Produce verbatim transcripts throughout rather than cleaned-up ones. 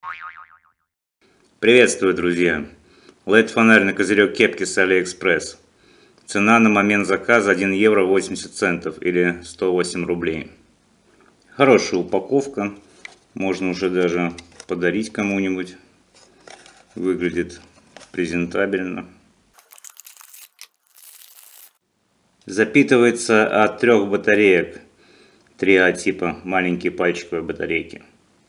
Приветствую, друзья! лед-фонарь на козырек кепки с Алиэкспресс. Цена на момент заказа один евро восемьдесят центов или сто восемь рублей. Хорошая упаковка. Можно уже даже подарить кому-нибудь. Выглядит презентабельно. Запитывается от трех батареек. три А типа, маленькие пальчиковые батарейки.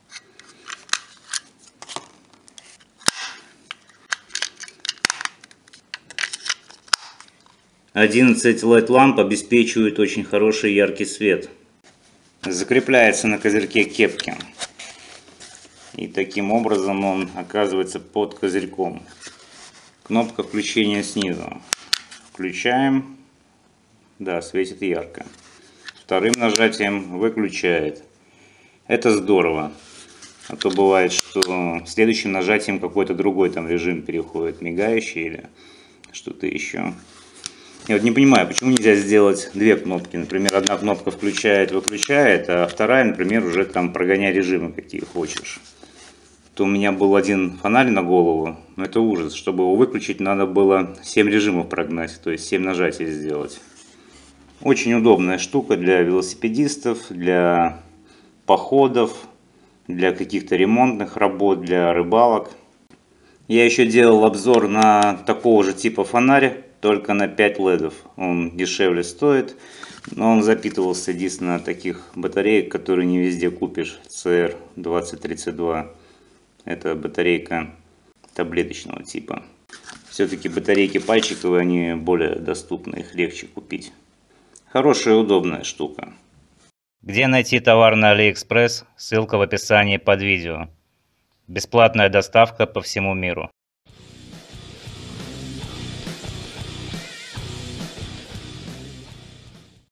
одиннадцать лед-ламп обеспечивают очень хороший яркий свет. Закрепляется на козырьке кепки. И таким образом он оказывается под козырьком. Кнопка включения снизу. Включаем. Да, светит ярко. Вторым нажатием выключает. Это здорово. А то бывает, что следующим нажатием какой-то другой там режим переходит, мигающий или что-то еще. Я вот не понимаю, почему нельзя сделать две кнопки. Например, одна кнопка включает, выключает, а вторая, например, уже там прогоняй режимы, какие хочешь. То у меня был один фонарь на голову, но это ужас. Чтобы его выключить, надо было семь режимов прогнать, то есть семь нажатий сделать. Очень удобная штука для велосипедистов, для походов, для каких-то ремонтных работ, для рыбалок. Я еще делал обзор на такого же типа фонарь, только на пять ледов. Он дешевле стоит, но он запитывался единственно от таких батареек, которые не везде купишь. Си эр двадцать тридцать два. Это батарейка таблеточного типа. Все-таки батарейки пальчиковые, они более доступны, их легче купить. Хорошая и удобная штука. Где найти товар на Алиэкспресс? Ссылка в описании под видео. Бесплатная доставка по всему миру.